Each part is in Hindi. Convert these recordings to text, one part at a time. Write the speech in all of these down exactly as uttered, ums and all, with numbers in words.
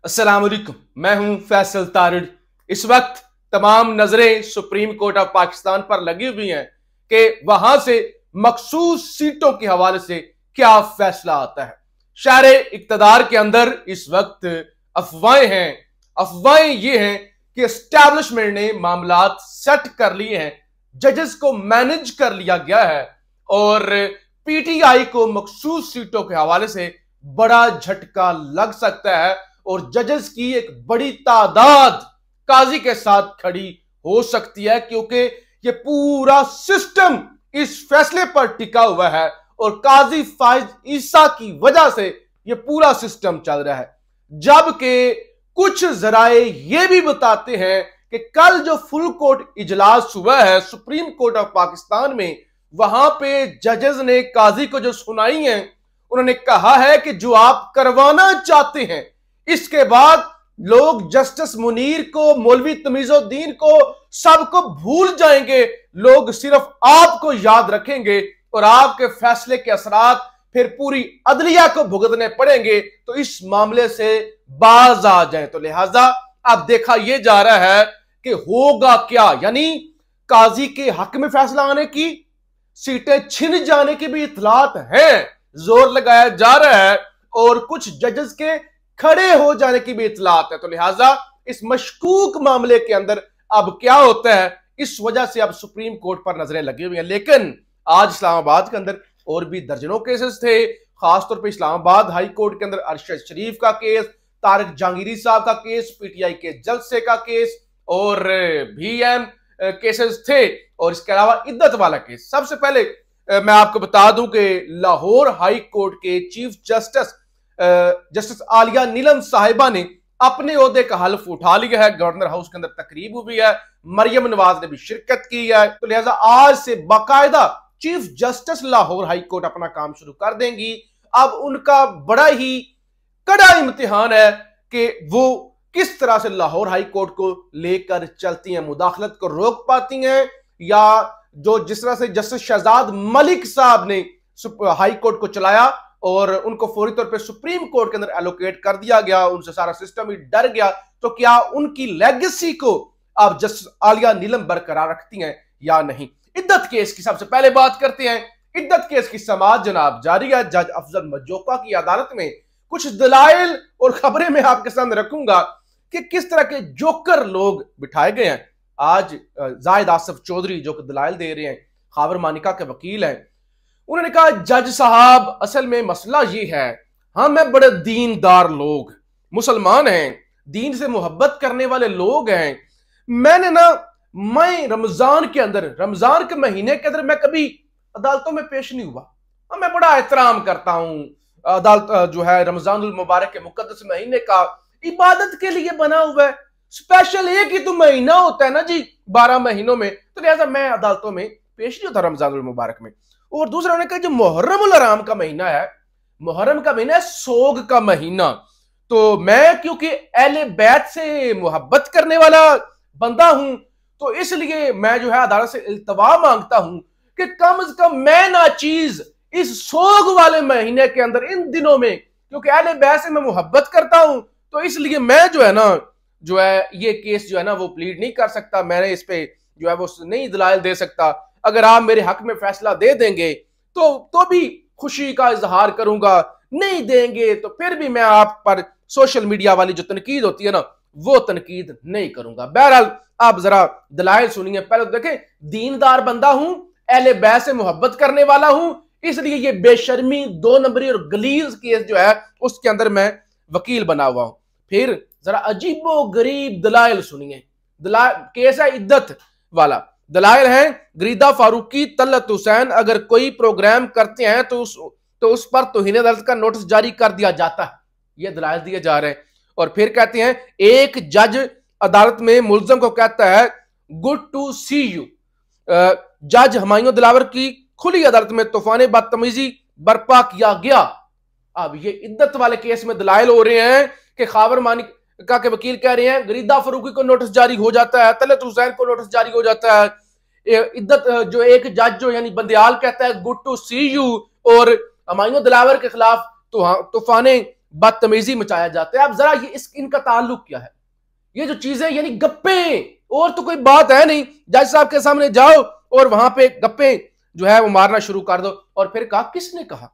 अस्सलाम वालेकुम, मैं हूं फैसल तारड़। इस वक्त तमाम नजरें सुप्रीम कोर्ट ऑफ पाकिस्तान पर लगी हुई हैं कि वहां से मखसूस सीटों के हवाले से क्या फैसला आता है। शहर इक्तदार के अंदर इस वक्त अफवाहें हैं। अफवाहें ये हैं कि एस्टैब्लिशमेंट ने मामलात सेट कर लिए हैं, जजेस को मैनेज कर लिया गया है और पीटीआई को मखसूस सीटों के हवाले से बड़ा झटका लग सकता है और जजेस की एक बड़ी तादाद काजी के साथ खड़ी हो सकती है, क्योंकि ये पूरा सिस्टम इस फैसले पर टिका हुआ है और काजी फाइज ईसा की वजह से ये पूरा सिस्टम चल रहा है। जबकि कुछ जराए ये भी बताते हैं कि कल जो फुल कोर्ट इजलास हुआ है सुप्रीम कोर्ट ऑफ पाकिस्तान में, वहां पे जजेस ने काजी को जो सुनाई है, उन्होंने कहा है कि जो आप करवाना चाहते हैं इसके बाद लोग जस्टिस मुनीर को, मौलवी तमीजुद्दीन को, सबको भूल जाएंगे। लोग सिर्फ आपको याद रखेंगे और आपके फैसले के असरात फिर पूरी अदलिया को भुगतने पड़ेंगे। तो इस मामले से बाज आ जाए। तो लिहाजा अब देखा यह जा रहा है कि होगा क्या, यानी काजी के हक में फैसला आने की, सीटें छिन जाने की भी इतलात है, जोर लगाया जा रहा है, और कुछ जजेस के खड़े हो जाने की भी इतलात है। तो लिहाजा इस मशकूक मामले के अंदर अब क्या होता है, इस वजह से अब सुप्रीम कोर्ट पर नजरें लगी हुई हैं। लेकिन आज इस्लामाबाद के अंदर और भी दर्जनों केसेस थे, खासतौर पर इस्लामाबाद हाई कोर्ट के अंदर अरशद शरीफ का केस, तारिक जहांगीरी साहब का केस, पीटीआई के जलसे का केस और भी एम केसेस थे, और इसके अलावा इद्दत वाला केस। सबसे पहले मैं आपको बता दूं कि लाहौर हाई कोर्ट के chief justice justice Aliya Neelam साहिबा ने अपने ओहदे का हल्फ उठा लिया है। गवर्नर हाउस के अंदर तकरीब हुई है, मरियम नवाज ने भी शिरकत की है। तो लिहाजा आज से बाकायदा chief justice Lahore high court अपना काम शुरू कर देंगी। अब उनका बड़ा ही कड़ा इम्तिहान है कि वो किस तरह से लाहौर हाई कोर्ट को लेकर चलती हैं, मुदाखलत को रोक पाती हैं, या जो जिस तरह से जस्टिस शहजाद मलिक साहब ने हाई कोर्ट को चलाया और उनको फौरी तौर पे सुप्रीम कोर्ट के अंदर एलोकेट कर दिया गया, उनसे सारा सिस्टम ही डर गया। तो क्या उनकी लेगेसी को अब जस्टिस आलिया नीलम बरकरार रखती हैं या नहीं। इद्दत केस की सबसे पहले बात करते हैं। इद्दत केस की समाअत जनाब जारी है। जज अफजल मज्जोका की अदालत में कुछ दलाइल और खबरें मैं आपके सामने रखूंगा कि किस तरह के जोकर लोग बिठाए गए हैं। आज जाहिद आसिफ चौधरी जो दलाइल दे रहे हैं, खाबर मानिका के वकील हैं, उन्होंने कहा जज साहब असल में मसला ये है, हम है बड़े दीनदार लोग, मुसलमान हैं, दीन से मोहब्बत करने वाले लोग हैं। मैंने ना मैं रमजान के अंदर रमजान के महीने के अंदर मैं कभी अदालतों में पेश नहीं हुआ। मैं बड़ा एहतराम करता हूं अदालत जो है रमजानुल मुबारक के मुकद्दस महीने का, इबादत के लिए बना हुआ है। स्पेशल एक ही तो महीना होता है ना जी बारह महीनों में, तो लिहाजा मैं अदालतों में पेश नहीं होता रमजानुल मुबारक में। और दूसरा उन्होंने कहा जो मुहर्रमुल हराम का महीना है, मुहर्रम का महीना है सोग का महीना, तो मैं क्योंकि अहले बैत से मोहब्बत करने वाला बंदा हूं, तो इसलिए मैं जो है अदालत से इल्तवा मांगता हूं कि कम से कम मैं ना चीज इस सोग वाले महीने के अंदर इन दिनों में, क्योंकि अहले बैत से मैं मोहब्बत करता हूं, तो इसलिए मैं जो है ना जो है ये केस जो है ना वो प्लीड नहीं कर सकता, मैंने इस पे जो है वो नहीं दलाइल दे सकता। अगर आप मेरे हक में फैसला दे देंगे तो तो भी खुशी का इजहार करूंगा, नहीं देंगे तो फिर भी मैं आप पर सोशल मीडिया वाली जो तनकीद होती है ना वो तनकीद नहीं करूंगा। बहरहाल आप जरा दलाइल सुनिए। पहले तो देखें, दीनदार बंदा हूं, अहले बैत से मोहब्बत करने वाला हूं, इसलिए ये बेशर्मी, दो नंबरी और गलीज केस जो है उसके अंदर मैं वकील बना हुआ हूं। फिर जरा अजीबो गरीब दलाइल सुनिए। दलाइल केस है इद्दत वाला। दलाइल हैं गरीदा फारूकी, तलत हुसैन अगर कोई प्रोग्राम करते हैं तो उस तो उस पर तौहीन अदालत का नोटिस जारी कर दिया जाता है। ये दलाइल दिए जा रहे हैं। और फिर कहते हैं एक जज अदालत में मुलजम को कहता है गुड टू सी यू। जज हुमायूं दिलावर की खुली अदालत में तूफान बदतमीजी बर्पा किया गया। अब ये इद्दत वाले केस में दलाइल हो रहे हैं कि खाबर मानिका के वकील कह रहे हैं गरीदा फारूकी को नोटिस जारी हो जाता है, तलत हुसैन को नोटिस जारी हो जाता है। इद्दत जो एक जज जो यानी बंदियाल कहता है गुड टू सी यू, और हुमायूं दिलावर के खिलाफ तूफान बदतमीजी मचाया जाता है। अब जरा ये इस इनका ताल्लुक क्या है, ये जो चीजें यानी गप्पे और तो कोई बात है नहीं, जज साहब के सामने जाओ और वहां पे गप्पे जो है वो मारना शुरू कर दो। और फिर कहा, किसने कहा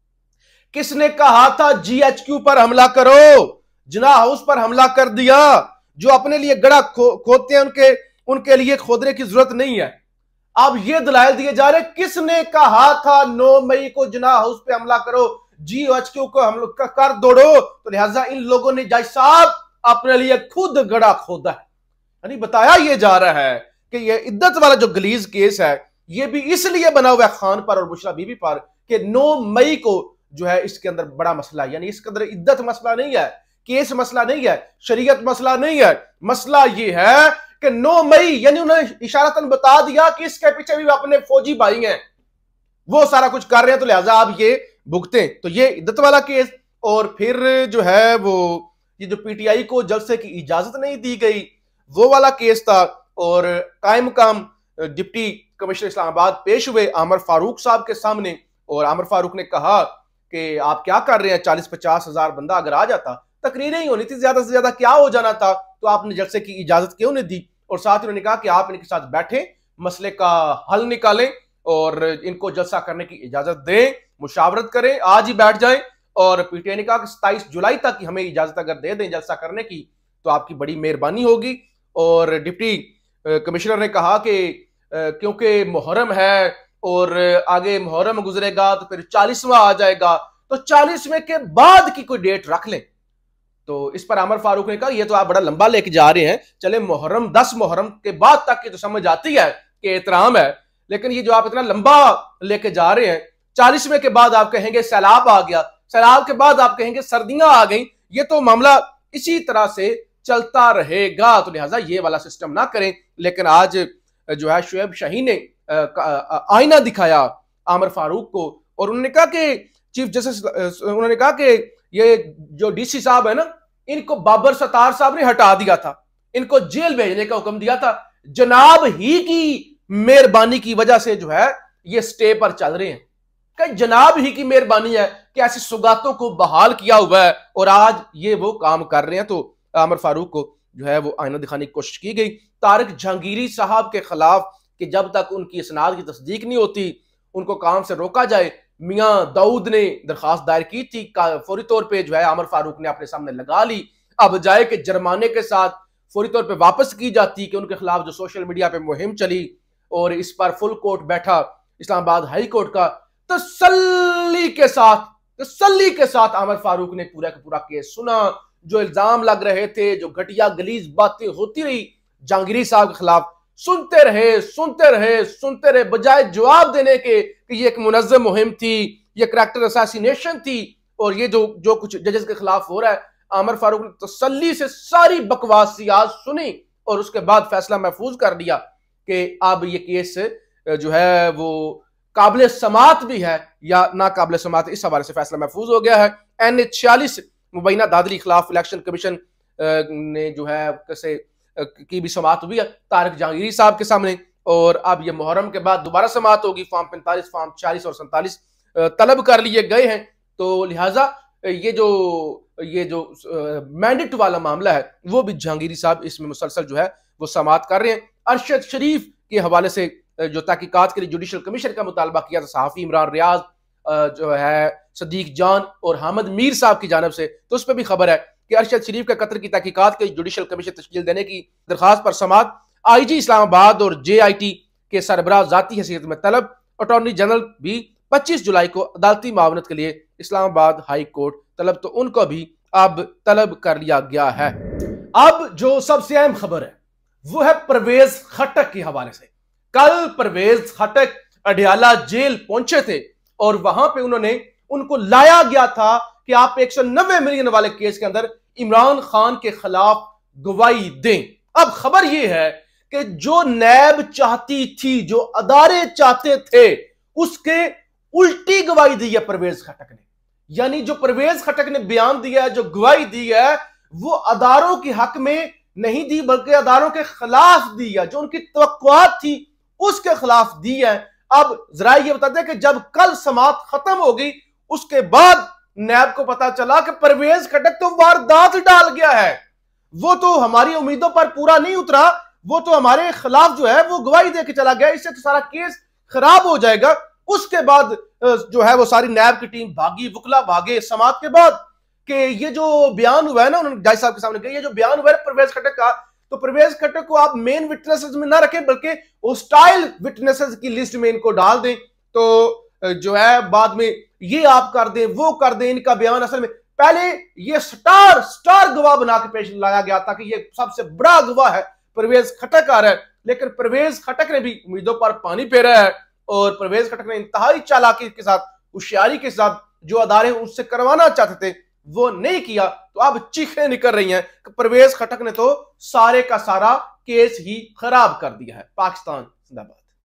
किसने कहा था जीएचक्यू पर हमला करो, जिना हाउस पर हमला कर दिया, जो अपने लिए गड़ा खो, खोदते हैं उनके उनके लिए खोदने की जरूरत नहीं है। अब ये दलाइल दिए जा रहे, किसने कहा था नौ मई को जिना हाउस पे हमला करो, जीएचक्यू को हम लोग कर दौड़ो, तो लिहाजा इन लोगों ने जज साहब अपने लिए खुद गड़ा खोदा है। यानी बताया यह जा रहा है कि यह इद्दत वाला जो गलीज केस है यह भी इसलिए बना हुआ है खान पर और बुशरा बीबी पर कि नौ मई को जो है इसके अंदर बड़ा मसला है, यानी इसके अंदर इद्दत मसला नहीं है, केस मसला नहीं है, शरीयत मसला नहीं है, मसला यह है कि नौ मई यानी उन्होंने इशारतन बता दिया कि इसके पीछे भी अपने फौजी भाई हैं, वो सारा कुछ कर रहे हैं, तो लिहाजा आप ये भुगते। तो ये इद्दत वाला केस, और फिर जो है वो ये जो पीटीआई को जलसे की इजाजत नहीं दी गई वो वाला केस था, और कायम मकाम डिप्टी कमिश्नर इस्लामाबाद पेश हुए आमिर फारूक साहब के सामने, और आमिर फारूक ने कहा कि आप क्या कर रहे हैं, चालीस पचास हजार बंदा अगर आ जाता, तकरीरें ही होनी थी, ज्यादा से ज्यादा क्या हो जाना था, तो आपने जलसे की इजाजत क्यों नहीं दी। और साथ ही उन्होंने कहा कि आप इनके साथ बैठे, मसले का हल निकालें और इनको जलसा करने की इजाजत दें, मुशावरत करें, आज ही बैठ जाएं। और पीटीआई ने कहा कि सत्ताईस जुलाई तक हमें इजाजत अगर दे दें जलसा करने की तो आपकी बड़ी मेहरबानी होगी। और डिप्टी कमिश्नर ने कहा कि क्योंकि मुहर्रम है और आगे मुहर्रम गुजरेगा तो फिर चालीसवां आ जाएगा, तो चालीसवें के बाद की कोई डेट रख लें। तो इस पर आमिर फारूक ने कहा ये तो आप बड़ा लंबा लेके जा रहे हैं, चले मुहर्रम दस मुहर्रम के बाद तक की तो समझ आती है कि एहतराम है, लेकिन ये जो आप इतना लंबा लेके जा रहे हैं, चालीसवें के बाद आप कहेंगे सैलाब आ गया, सैलाब के बाद आप कहेंगे सर्दियां आ गई, ये तो मामला इसी तरह से चलता रहेगा, तो लिहाजा ये वाला सिस्टम ना करें। लेकिन आज जो है शुएब शाही ने आईना दिखाया आमिर फारूक को, और उन्होंने कहा कि चीफ जस्टिस उन्होंने कहा कि ये जो डीसी साहब है ना, इनको बाबर सत्तार साहब ने हटा दिया था, इनको जेल भेजने का हुक्म दिया था, जनाब ही की मेहरबानी की वजह से जो है ये स्टे पर चल रहे हैं, कि जनाब ही की मेहरबानी है कि ऐसी सुगातों को बहाल किया हुआ है और आज ये वो काम कर रहे हैं। तो आमिर फारूक को जो है वो आईना दिखाने की कोशिश की गई। तारिक जहांगीरी साहब के खिलाफ कि जब तक उनकी इसनाद की तस्दीक नहीं होती उनको काम से रोका जाए, मियां दाऊद ने दरखास्त दायर की थी, फौरी तौर पे जो है आमिर फारूक ने अपने सामने लगा ली। अब बजाय के जुर्माने के साथ फौरी तौर पे वापस की जाती कि उनके खिलाफ जो सोशल मीडिया पे मुहिम चली और इस पर फुल कोर्ट बैठा इस्लामाबाद हाई कोर्ट का, तसल्ली के साथ तसल्ली के साथ आमिर फारूक ने पूरा का पूरा केस सुना, जो इल्जाम लग रहे थे, जो घटिया गलीज बातें होती रही जहांगीरी साहब के खिलाफ, सुनते रहे सुनते रहे सुनते रहे बजाय जवाब देने के कि ये एक मुनज़्ज़म मुहिम थी, ये करैक्टर असैसिनेशन थी और ये जो जो कुछ जजेस के खिलाफ हो रहा है। आमिर फारूक ने तसल्ली से सारी बकवासियात सुनी और उसके बाद फैसला महफूज कर दिया कि अब ये केस जो है वो काबिल समात भी है या ना काबिल समात, इस हवाले से फैसला महफूज हो गया है। एन ए छियालीस मुबैना दादरी खिलाफ इलेक्शन कमीशन ने जो है कैसे की भी समात हुई है तारिक जहांगीरी साहब के सामने, और अब ये मुहर्रम के बाद दोबारा समात होगी। फॉर्म पैंतालीस, फॉर्म छियालीस और सैंतालीस तलब कर लिए गए हैं, तो लिहाजा ये जो ये जो मैंडेट वाला मामला है वो भी जहांगीरी साहब इसमें मुसलसल जो है वो समात कर रहे हैं। अरशद शरीफ के हवाले से जो तहकीकात के लिए जुडिशल कमीशन का मुतालबा किया था सहाफ़ी इमरान रियाज जो है सदीक जान और हामिद मीर साहब की जानब से, तो उस पर भी खबर है कि अरशद शरीफ के कत्ल की तहकीकात के जुडिशल कमीशन तश्कील देने की दरखास्त पर समात आई जी इस्लामाबाद और जे आई टी के सरबराह जाती हैसियत में तलब। अटॉर्नी जनरल भी पच्चीस जुलाई को अदालती मावनत के लिए इस्लामाबाद हाई कोर्ट तलब, तो उनको भी अब तलब कर लिया गया है। अब जो सबसे अहम खबर है वो है परवेज खटक के हवाले से। कल परवेज खटक अडियाला जेल पहुंचे थे और वहां पे उन्होंने उनको लाया गया था कि आप एक सौ नब्बे मिलियन वाले केस के अंदर इमरान खान के खिलाफ गवाही दें। अब खबर यह है कि जो नैब चाहती थी, जो अदारे चाहते थे, उसके उल्टी गवाही दी है परवेज खटक ने। यानी जो परवेज खटक ने बयान दिया है, जो गवाही दी है, वो अदारों के हक में नहीं दी बल्कि अदारों के खिलाफ दी है, जो उनकी तवक्कुआत थी उसके खिलाफ दी है। अब जरा ये बता दें कि जब कल समात खत्म हो गई उसके बाद नैब को पता चला कि परवेज खटक तो वारदात डाल गया है, वो तो हमारी उम्मीदों पर पूरा नहीं उतरा, वो तो हमारे खिलाफ जो है वो गवाही दे के चला गया, इससे तो सारा केस खराब हो जाएगा। उसके बाद जो है वो सारी नैब की टीम भागी, वकला भागे समात के बाद कि ये जो बयान हुआ है ना, उन्होंने जज साहब के सामने कहा, ये जो बयान हुआ है परवेज खटक का, तो परवेज खटक को आप मेन विटनेसेस में ना रखें बल्कि होस्टाइल विटनेसेस की लिस्ट में इनको डाल दें, तो जो है बाद में ये आप कर दें वो कर दें। इनका बयान असल में पहले ये स्टार स्टार गवाह बना के पेश लाया गया था कि ये सबसे बड़ा गवाह है परवेज खटक आ रहा है, लेकिन परवेज खटक ने भी उम्मीदों पर पानी फेरा है और परवेज खटक ने इंतहाई चालाकी के साथ, होशियारी के साथ जो अदारे उससे करवाना चाहते थे वो नहीं किया। तो अब चीखें निकल रही हैं कि परवेज खटक ने तो सारे का सारा केस ही खराब कर दिया है। पाकिस्तान जिंदाबाद।